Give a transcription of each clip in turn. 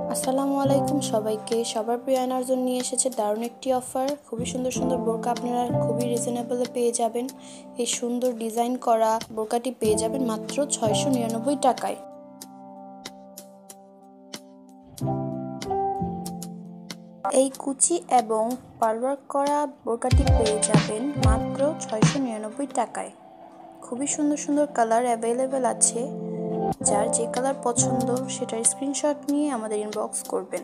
আসসালামু আলাইকুম সবাইকে। সবার প্রিয় NRZone নিয়ে এসেছে দারুণ একটি অফার। খুবই সুন্দর সুন্দর বোরকা আপনারা খুবই রিজনেবলে পেয়ে যাবেন। এই সুন্দর ডিজাইন করা বোরকাটি পেয়ে যাবেন মাত্র 699 টাকায়। এই কুচি এবং পার্লওয়ার্ক করা বোরকাটি পেয়ে যাবেন মাত্র 699 টাকায়। খুবই সুন্দর সুন্দর কালার অ্যাভেলেবেল আছে। যার যে কালার পছন্দ সেটার স্ক্রিনশট নিয়ে আমাদের ইনবক্স করবেন।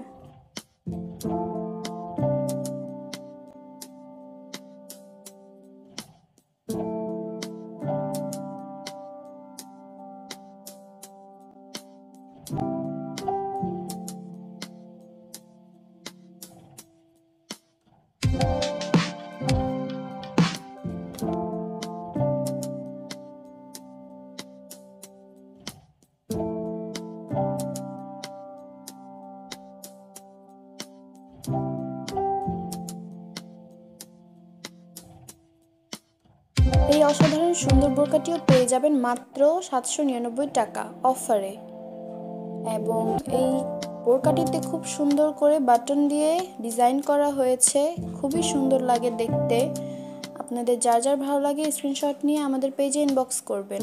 এই অসাধারণ সুন্দর বোরকাটিও পেয়ে যাবেন মাত্র 799 টাকা অফারে। এবং এই বোরকাটিতে খুব সুন্দর করে বাটন দিয়ে ডিজাইন করা হয়েছে, খুবই সুন্দর লাগে দেখতে। আপনাদের যার যার ভালো লাগে স্ক্রিনশট নিয়ে আমাদের পেজে ইনবক্স করবেন।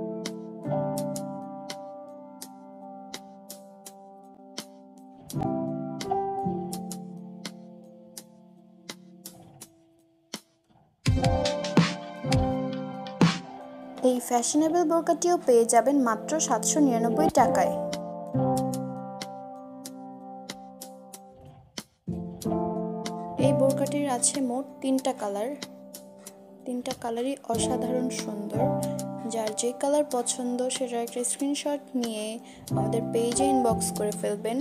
এই ফ্যাশনেবল বোরকাটিও পেয়ে যাবেন মাত্র 799 টাকায়। এই বোরকাটির আছে মোট 3টা কালার। 3টা কালারই অসাধারণ সুন্দর। যার যে কালার পছন্দ সেটার একটা স্ক্রিনশট নিয়ে আমাদের পেজে ইনবক্স করে ফেলবেন।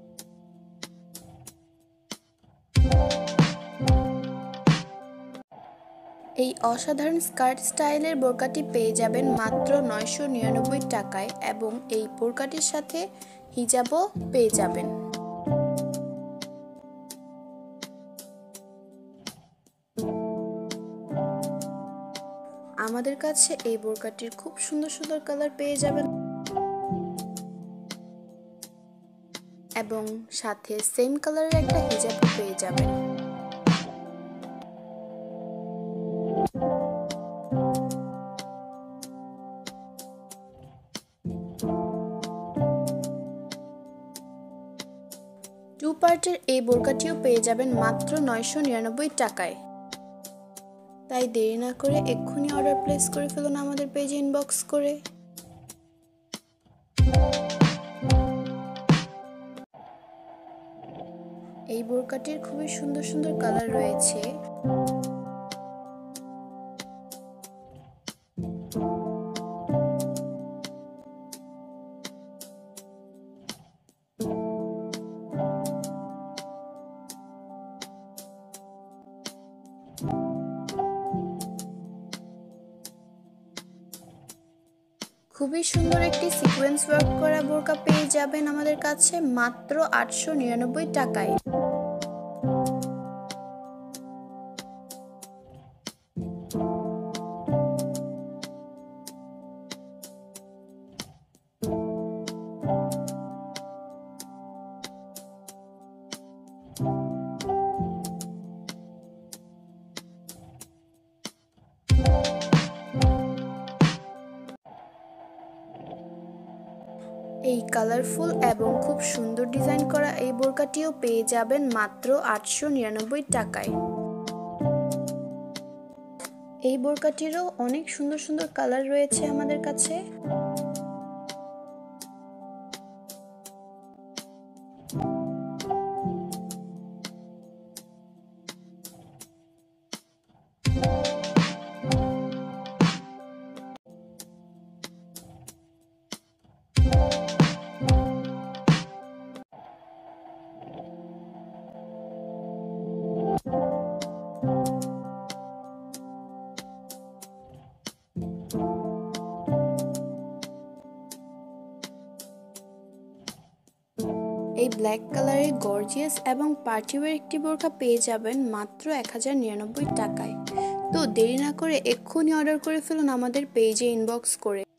এই অসাধারণ স্কার্ট স্টাইলের বোরকাটি পেয়ে যাবেন মাত্র 999 টাকায় এবং এই বোরকাটির সাথে হিজাবও পেয়ে যাবেন। আমাদের কাছে এই বোরকাটির খুব সুন্দর সুন্দর কালার পেয়ে যাবেন এবং সাথে সেম কালারের একটা হিজাবও পেয়ে যাবেন। টু পার্টের এই বোরকাটিও পেয়ে যাবেন মাত্র 999 টাকায়। তাই দেরি না করে এক্ষুনি অর্ডার প্লেস করে ফেলুন আমাদের পেজে ইনবক্স করে। এই বোরকাটির খুবই সুন্দর সুন্দর কালার রয়েছে। খুবই সুন্দর একটি সিকোয়েন্স ওয়ার্ক করা বোরকা পেয়ে যাবেন আমাদের কাছে মাত্র 899 টাকায়। এই কালারফুল এবং খুব সুন্দর ডিজাইন করা এই বোরকাটিও পেয়ে যাবেন মাত্র 899 টাকায়। এই বোরকাটিরও অনেক সুন্দর সুন্দর কালার রয়েছে আমাদের কাছে। এই ব্ল্যাক কালারের গর্জিয়াস এবং পার্টিওয়্যার একটি বোরকা পেয়ে যাবেন মাত্র 1099 টাকায়। তো দেরি না করে এক্ষুনি অর্ডার করে ফেলুন আমাদের পেজে ইনবক্স করে।